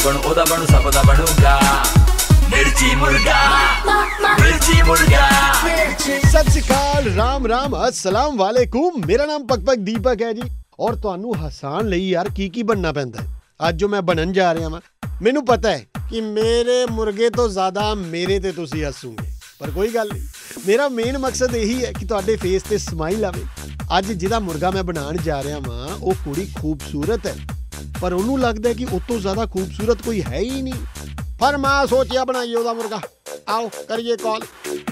ਬਣੂ ਉਹਦਾ ਬਣੂ ਸਭ ਦਾ ਬਣੂਗਾ मिर्ची मुर्गा मिर्ची मुर्गा। सत श्री अकाल, राम राम, अस्सलाम वालेकुम। मेरा नाम पक दीपक है जी और ਤੁਹਾਨੂੰ ਹਸਾਨ ਲਈ ਯਾਰ ਕੀ ਬਣਨਾ ਪੈਂਦਾ ਹੈ। ਅੱਜ ਜੋ ਮੈਂ ਬਣਨ ਜਾ ਰਿਹਾ ਹਾਂ, ਮੈਨੂੰ ਪਤਾ ਹੈ ਕਿ ਮੇਰੇ ਮੁਰਗੇ ਤੋਂ ਜ਼ਿਆਦਾ ਮੇਰੇ ਤੇ ਤੁਸੀਂ ਹੱਸੋਗੇ, ਪਰ ਕੋਈ ਗੱਲ ਨਹੀਂ। ਮੇਰਾ ਮੇਨ ਮਕਸਦ ਇਹੀ ਹੈ ਕਿ ਤੁਹਾਡੇ ਫੇਸ ਤੇ ਸਮਾਈਲ ਆਵੇ। ਅੱਜ ਜਿਹਦਾ ਮੁਰਗਾ ਮੈਂ ਬਣਾਉਣ ਜਾ ਰਿਹਾ ਹਾਂ ਉਹ ਕੁੜੀ ਖੂਬਸੂਰਤ ਹੈ, ਪਰ ਉਹਨੂੰ ਲੱਗਦਾ ਹੈ ਕਿ ਉਹ ਤੋਂ ਜ਼ਿਆਦਾ ਖੂਬਸੂਰਤ ਕੋਈ ਹੈ ਹੀ ਨਹੀਂ। पर मैं सोचिया बनाइए ओदा मुर्गा। आओ करिए कॉल।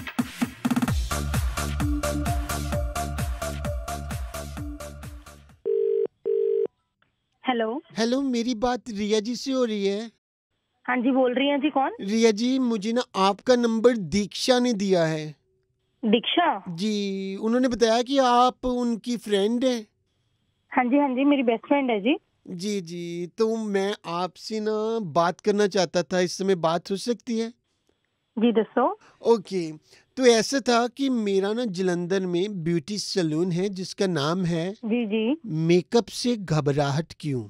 हेलो हेलो, मेरी बात रिया जी से हो रही है? हाँ जी, बोल रही हैं जी। कौन? रिया जी, मुझे ना आपका नंबर दीक्षा ने दिया है। दीक्षा जी, उन्होंने बताया कि आप उनकी फ्रेंड हैं। हाँ जी, मेरी बेस्ट फ्रेंड है जी। जी जी, तो मैं आपसे ना बात करना चाहता था। इस समय बात हो सकती है? जी दसो। ओके, तो ऐसा था कि मेरा ना जलंधर में ब्यूटी सैलून है जिसका नाम है जी मेकअप से घबराहट क्यों।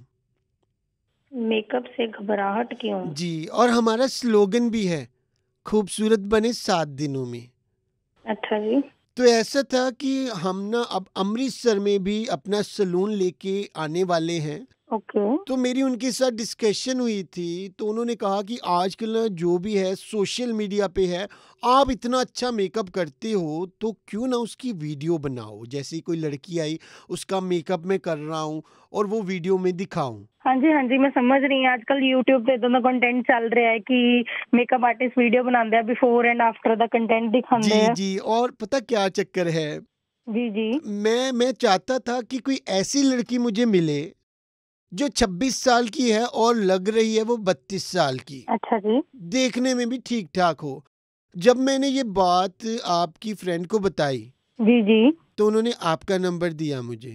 मेकअप से घबराहट क्यों? जी, और हमारा स्लोगन भी है खूबसूरत बने 7 दिनों में। अच्छा जी। तो ऐसा था कि हम ना अब अमृतसर में भी अपना सैलून लेके आने वाले हैं। ओके। तो मेरी उनके साथ डिस्कशन हुई थी, तो उन्होंने कहा कि आजकल जो भी है सोशल मीडिया पे है, आप इतना अच्छा मेकअप करते हो तो क्यों ना उसकी वीडियो बनाओ। जैसे कोई लड़की आई, उसका मेकअप मैं कर रहा हूँ और वो वीडियो में दिखाऊं। हाँ जी, मैं समझ रही हूँ। आजकल यूट्यूब पे इतना कंटेंट चल रहा है कि मेकअप आर्टिस्ट वीडियो बनाते हैं, बिफोर एंड आफ्टर दा कंटेंट दिखाते हैं। जी, और पता क्या चक्कर है? जी मैं चाहता था कि कोई ऐसी लड़की मुझे मिले जो 26 साल की है और लग रही है वो 32 साल की। अच्छा जी। देखने में भी ठीक ठाक हो। जब मैंने ये बात आपकी फ्रेंड को बताई जी तो उन्होंने आपका नंबर दिया मुझे।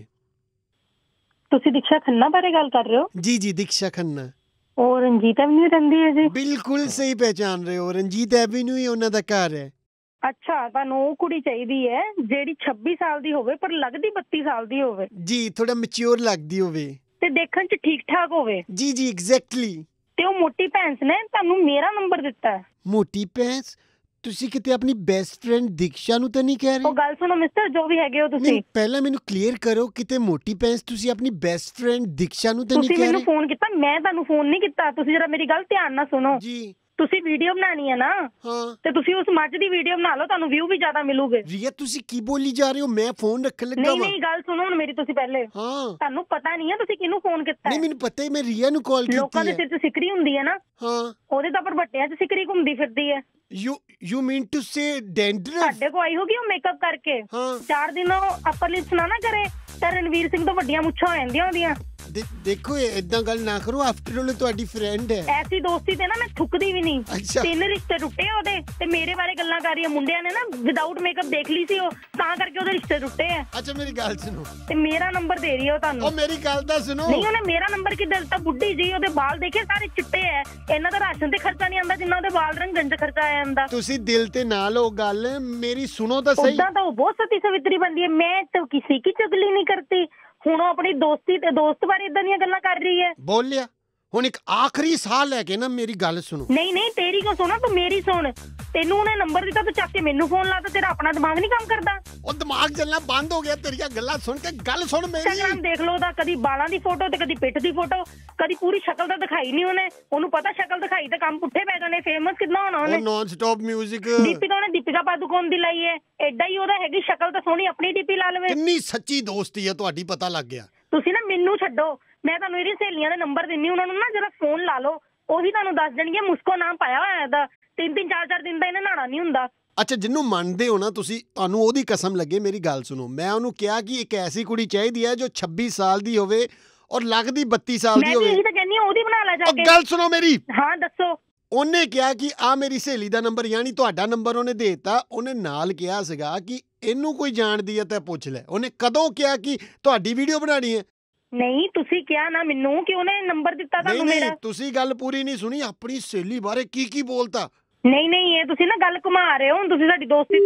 तुसी दीक्षा खन्ना बारे गल कर रहे हो? जी, दीक्षा खन्ना। और रंजीत एवेन्यू रहंदी है जी? बिल्कुल सही पहचान रहे हो, रंजीत एवेन्यू ही उन्हां दा घर है। अच्छा, ਤੁਹਾਨੂੰ ਉਹ ਕੁੜੀ ਚਾਹੀਦੀ ਹੈ ਜਿਹੜੀ 26 ਸਾਲ ਦੀ ਹੋਵੇ ਪਰ ਲੱਗਦੀ 32 ਸਾਲ ਦੀ ਹੋਵੇ। जी, थोड़ा मैच्योर लगदी होवे ਤੇ ਦੇਖਣ ਚ ਠੀਕ ਠਾਕ ਹੋਵੇ। जी एग्जैक्टली। ਤੇ ਉਹ ਮੋਟੀ ਭੈਂਸ ਨੇ ਤੁਹਾਨੂੰ ਮੇਰਾ ਨੰਬਰ ਦਿੱਤਾ ਹੈ। ਮੋਟੀ ਭੈਂਸ? ਤੁਸੀਂ ਕਿਤੇ ਆਪਣੀ ਬੈਸਟ ਫਰੈਂਡ ਦੀਕਸ਼ਾ ਨੂੰ ਤਾਂ ਨਹੀਂ ਕਹਿ ਰਹੇ? ਉਹ ਗੱਲ ਸੁਣੋ ਮਿਸਟਰ, ਜੋ ਵੀ ਹੈਗੇ ਹੋ ਤੁਸੀਂ। ਪਹਿਲਾਂ ਮੈਨੂੰ ਕਲੀਅਰ ਕਰੋ, ਕਿਤੇ ਮੋਟੀ ਭੈਂਸ ਤੁਸੀਂ ਆਪਣੀ ਬੈਸਟ ਫਰੈਂਡ ਦੀਕਸ਼ਾ ਨੂੰ ਤਾਂ ਨਹੀਂ ਕਹਿ ਰਹੇ? ਤੁਸੀਂ ਮੈਨੂੰ ਫੋਨ ਕੀਤਾ, ਮੈਂ ਤੁਹਾਨੂੰ ਫੋਨ ਨਹੀਂ ਕੀਤਾ। ਤੁਸੀਂ ਜਰਾ ਮੇਰੀ ਗੱਲ ਧਿਆਨ ਨਾਲ ਸੁਣੋ। ਜੀ। ਤੁਸੀਂ ਵੀਡੀਓ ਬਣਾਣੀ ਹੈ ਨਾ? ਹਾਂ। ਤੇ ਤੁਸੀਂ ਉਸ ਮੱਝ ਦੀ ਵੀਡੀਓ ਬਣਾ ਲਓ, ਤੁਹਾਨੂੰ ਵਿਊ ਵੀ ਜ਼ਿਆਦਾ ਮਿਲੂਗੇ। ਰੀਆ, ਤੁਸੀਂ ਕੀ ਬੋਲੀ ਜਾ ਰਹੇ ਹੋ? ਮੈਂ ਫੋਨ ਰੱਖਣ ਲੱਗਾ ਵਾਂ। ਨਹੀਂ, ਗੱਲ ਸੁਣੋ ਹੁਣ ਮੇਰੀ ਤੁਸੀਂ ਪਹਿਲੇ। ਹਾਂ। ਤੁਹਾਨੂੰ ਪਤਾ ਨਹੀਂ ਹੈ ਤੁਸੀਂ ਕਿਹਨੂੰ ਫੋਨ ਕੀਤਾ ਹੈ? ਨਹੀਂ, ਮੈਨੂੰ ਪਤਾ ਹੈ, ਮੈਂ ਰੀਆ ਨੂੰ ਕਾਲ ਕੀਤੀ ਹੈ। ਲੋਕਾਂ ਦੇ ਸਿਰ ਤੇ ਸਿਕਰੀ ਹੁੰਦੀ ਹੈ ਨਾ? ਹਾਂ। ਉਹਦੇ ਤਾਂ ਪਰਬੱਟਿਆਂ 'ਚ ਸਿਕਰੀ ਘੁੰਮਦੀ ਫਿਰਦੀ ਹੈ। You mean to say dandruff? ਸਾਡੇ ਕੋ ਆਈ ਹੋਗੀ ਉਹ ਮੇਕਅਪ ਕਰਕੇ। ਹਾਂ। 4 ਦਿਨ ਅਪਰ ਲਿਪਸ ਨਾ ਕਰੇ ਤਾਂ ਰਣਵੀਰ ਸਿੰਘ ਤੋਂ ਵੱਡੀਆਂ ਮੁੱਛਾਂ ਹੋ ਜਾਂਦੀਆਂ ਉਹਦੀਆਂ। ਦੇਖੋ ਇਦਾਂ ਗੱਲ ਨਾ ਕਰੋ, ਆਫਟਰ ਆਲ ਤੁਹਾਡੀ ਫਰੈਂਡ ਹੈ। ਐਸੀ ਦੋਸਤੀ ਤੇ ਨਾ ਮੈਂ ਥੁੱਕਦੀ ਵੀ ਨਹੀਂ। ਅੱਛਾ। 3 ਰਿਸ਼ਤੇ ਟੁੱਟੇ ਉਹਦੇ ਤੇ ਮੇਰੇ ਬਾਰੇ ਗੱਲਾਂ ਕਰ ਰਹੀ ਹੈ। ਮੁੰਡਿਆਂ ਨੇ ਨਾ ਵਿਦਆਊਟ ਮੇਕਅਪ ਦੇਖ ਲਈ ਸੀ ਉਹ, ਤਾਂ ਕਰਕੇ ਉਹਦੇ ਰਿਸ਼ਤੇ ਟੁੱਟੇ ਆ। ਅੱਛਾ, ਮੇਰੀ ਗੱਲ ਸੁਣੋ। ਤੇ ਮੇਰਾ ਨੰਬਰ ਦੇ ਰਹੀ ਹੈ ਉਹ ਤੁਹਾਨੂੰ। ਉਹ ਮੇਰੀ ਗੱਲ ਤਾਂ ਸੁਣੋ। ਨਹੀਂ, ਉਹਨੇ ਮੇਰਾ ਨੰਬਰ ਕਿੱਦਾਂ ਦਿੱਤਾ? ਬੁੱਢੀ ਜੀ, ਉਹਦੇ ਵਾਲ ਦੇਖੇ ਸਾਰੇ ਚਿੱਟੇ ਐ। ਇਹਨਾਂ ਦਾ ਰਾਸ਼ਨ ਤੇ ਖਰਚਾ ਨਹੀਂ ਆਉਂਦਾ ਜਿੰਨਾ ਉਹਦੇ ਵਾਲ ਰੰਗਣ ਚ ਖਰਚਾ ਆ ਜਾਂਦਾ। ਤੁਸੀਂ ਦਿਲ ਤੇ ਨਾ ਲਓ ਗੱਲ, ਮੇਰੀ ਸੁਣੋ ਤਾਂ ਸਹੀ। ਉਦਾਂ ਤਾਂ ਉਹ ਬਹੁਤ ਸਤੀ ਸਵਿਤਰੀ ਬੰਦੀ ਹੈ। ਮੈਂ ਤਾਂ ਕਿਸੇ ਕੀ ਚੁਗਲੀ ਨਹੀਂ ਕਰਤੀ। ਹੁਣ ਉਹ ਆਪਣੀ ਦੋਸਤੀ ਤੇ ਦੋਸਤ ਬਾਰੇ ਇਦਾਂ ਦੀਆਂ ਗੱਲਾਂ ਕਰ ਰਹੀ ਹੈ। ਬੋਲਿਆ ਹੁਣ ਇੱਕ ਆਖਰੀ ਸਾਲ ਲੈ ਕੇ ਨਾ ਮੇਰੀ ਗੱਲ ਸੁਣੋ। ਨਹੀਂ, ਤੇਰੀ ਕਿਉਂ ਸੁਣਾ, ਤੂੰ ਮੇਰੀ ਸੁਣ। ਤੈਨੂੰ ਉਹਨੇ ਨੰਬਰ ਦਿੱਤਾ, ਤੂੰ ਚੱਕ ਕੇ ਮੈਨੂੰ ਫੋਨ ਲਾਤਾ। ਤੇਰਾ ਆਪਣਾ ਦਿਮਾਗ ਨਹੀਂ ਕੰਮ ਕਰਦਾ? ਉਹ ਦਿਮਾਗ ਚੱਲਣਾ ਬੰਦ ਹੋ ਗਿਆ ਤੇਰੀਆਂ ਗੱਲਾਂ ਸੁਣ ਕੇ। ਗੱਲ ਸੁਣ ਮੇਰੀ। ਇੰਸਟਾਗ੍ਰਾਮ ਦੇਖ ਲਓ ਉਹਦਾ, ਕਦੀ ਬਾਲਾਂ ਦੀ ਫੋਟੋ ਤੇ ਕਦੀ ਪਿੱਠ ਦੀ ਫੋਟੋ, ਕਦੀ ਪੂਰੀ ਸ਼ਕਲ ਤਾਂ ਦਿਖਾਈ ਨਹੀਂ ਉਹਨੇ। ਉਹਨੂੰ ਪਤਾ ਸ਼ਕਲ ਦਿਖਾਈ ਤੇ ਕੰਮ ਪੁੱਠੇ ਪੈ ਜਾਣੇ। ਫੇਮਸ ਕਿੰਨਾ ਹੋਣਾ ਉਹਨੇ? Non stop music. Deepika Padukone ਦੀ ਲਾਈ ਹੈ। ਐਡਾ ਹੀ ਉਹਦਾ ਹੈਗੀ ਸ਼ਕਲ ਤਾਂ ਸੋਹਣੀ, ਆਪਣੀ ਡੀਪੀ ਲਾ ਲਵੇ। ਕਿੰਨੀ ਸੱਚੀ ਦੋਸਤੀ ਹੈ ਤੁਹਾਡੀ, ਪਤਾ ਲੱਗ ਗਿਆ। ਤੁਸੀਂ ਨਾ ਮੈਨੂੰ ਛੱਡੋ, ਮੈਂ ਤੁਹਾਨੂੰ ਇਹਦੀ ਸਹੇਲੀਆਂ ਦੇ ਨੰਬਰ ਦਿੰਨੀ, ਉਹਨਾਂ ਨੂੰ ਨਾ ਜਰਾ ਫੋਨ ਲਾ ਲਓ। ਉਹੀ ਤੁਹਾਨੂੰ ਦੱਸ ਦੇਣਗੇ। ਮੁਸਕੋ ਨਾਮ ਪਾਇਆ ਹੋਇਆ ਇਹਦਾ। 3-3 4-4 ਦਿਨ ਦਾ ਇਹਨੇ ਨਹਾਣਾ ਨਹੀਂ ਹੁੰਦਾ। ਅੱਛਾ, ਜਿਹਨੂੰ ਮੰਨਦੇ ਹੋ ਨਾ ਤੁਸੀਂ, ਤੁਹਾਨੂੰ ਉਹਦੀ ਕਸਮ ਲੱਗੇ, ਮੇਰੀ ਗੱਲ ਸੁਣੋ। ਮੈਂ ਉਹਨੂੰ ਕਿਹਾ ਕਿ ਇੱਕ ਐਸੀ ਕੁੜੀ ਚਾਹੀਦੀ ਹੈ ਜੋ 26 ਸਾਲ ਦੀ ਹੋਵੇ ਔਰ ਲੱਗਦੀ 32 ਸਾਲ ਦੀ ਹੋਵੇ। ਮੈਂ ਇਹੀ ਤਾਂ ਕਹਿੰਦੀ ਹਾਂ, ਉਹਦੀ ਬਣਾ ਲੈ ਜਾ ਕੇ। ਗੱਲ ਸੁਣੋ ਮੇਰੀ। ਹਾਂ ਦੱਸੋ। ਉਹਨੇ ਕਿਹਾ ਕਿ ਆ ਮੇਰੀ ਸਹੇਲੀ ਦਾ ਨੰਬਰ, ਯਾਨੀ ਤੁਹਾਡਾ ਨੰਬਰ ਉਹਨੇ ਦੇ ਦਿੱਤਾ। ਉਹਨੇ ਨਾਲ ਕਿਹਾ ਸੀਗਾ ਕਿ ਇਹਨੂੰ ਕੋਈ ਜਾਣਦੀ ਹੈ ਤਾਂ ਪੁੱਛ ਲੈ। ਉਹਨੇ ਕਦੋਂ ਕਿਹਾ ਕਿ ਤੁਹਾਡੀ ਵੀਡੀਓ ਬਣਾਣੀ ਹੈ? ਨਹੀਂ, ਤੁਸੀਂ ਕਿਹਾ ਨਾ ਮੈਨੂੰ ਕਿ ਉਹਨੇ ਨੰਬਰ ਦਿੱਤਾ ਤੁਹਾਨੂੰ ਮੇਰਾ। ਨਹੀਂ, ਤੁਸੀਂ ਗੱਲ ਪੂਰੀ ਨਹੀਂ ਸੁਣੀ। ਆਪਣੀ ਸਹੇਲੀ ਬਾਰੇ ਕੀ ਬੋਲਤਾ। ਨਹੀਂ, ਇਹ ਤੁਸੀਂ ਨਾ ਗੱਲ ਘੁਮਾ ਰਹੇ ਹੋ। ਹੁਣ ਤੁਸੀਂ ਸਾਡੀ ਦੋਸਤੀ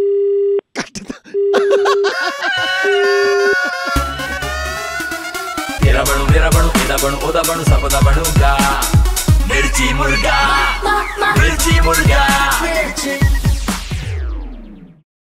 ਤੇਰਾ ਬਣੂ, ਮੇਰਾ ਬਣੂ, ਇਹਦਾ ਬਣੂ, ਉਹਦਾ ਬਣੂ, ਸਭ ਦਾ ਬਣੂਗਾ मिर्ची मुर्गा मिर्ची मुर्गा